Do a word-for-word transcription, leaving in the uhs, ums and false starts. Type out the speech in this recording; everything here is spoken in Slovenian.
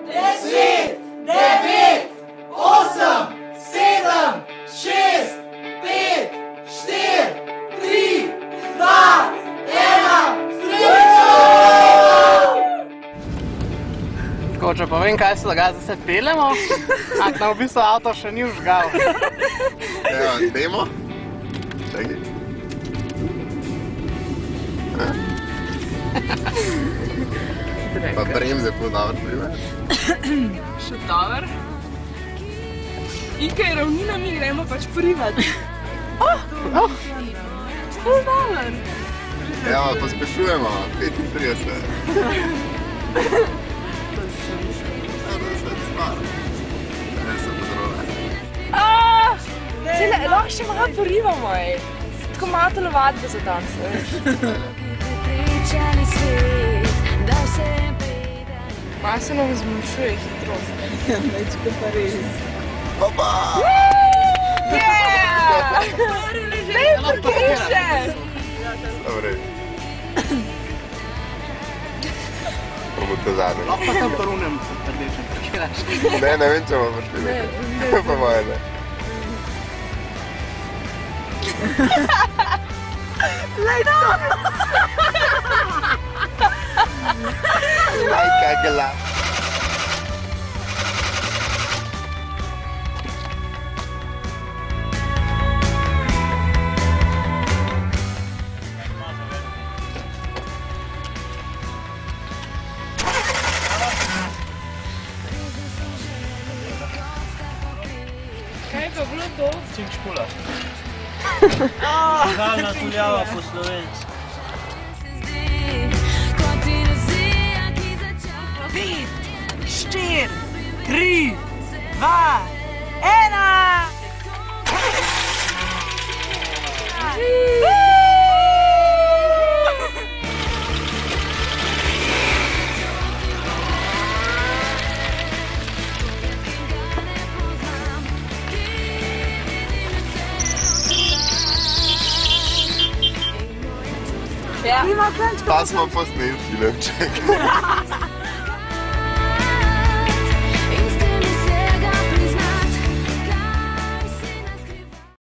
deset, devet, osem, sedem, šest, pet, štiri, tri, dva, ena, srečo! Tako, če povem, kaj se dogaja, zdaj se peljemo, ak nam v bistvu avto še ni vžgal. Evo, demo. Čakaj. Pa bremze pol dobro primer. Še dober. In kaj ravnina mi gremo pač privat. Oh! Oh! Ful dober. Evo, pospešujemo. petintrideset. Cele, lahko še malo porivamo, ej. Tako malo telovadbe za danes, veš. Pa se nam zmanjšuje hitrost. Mečko pa res. Opa! Yeah! Lej, parkiriše! Dobre. Bomo to zadnje. Lahko pa tam porunem se trdečem parkiraš. Ne, ne vem, če bomo prišli nekaj. Pa moje ne. Lej, to! Aj, kagela. Kaj pa bilo to? Cink špula. Žalna tuljava po slovensko. Pet, štir, tri, dva, ena! Ja. Pa smo posneli filmček.